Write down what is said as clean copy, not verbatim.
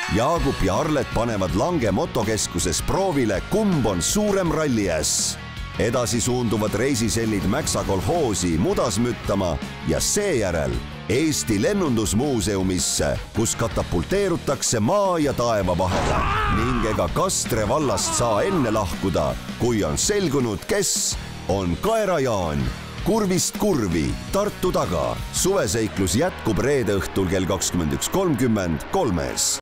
Jaagup ja Arlet panevad Lange motokeskuses proovile, kumb on suurem ralliäss. Edasi suunduvad reisisellid Mäksa kolhoosi mudas müttama ja seejärel Eesti Lennundusmuuseumisse, kus katapulteerutakse maa ja taeva vahele ning ega Kastre vallast saa enne lahkuda, kui on selgunud, kes on Kaera-Jaan. Kurvist kurvi Tartu taga. Suveseiklus jätkub reede õhtul kell 21.30 3-s.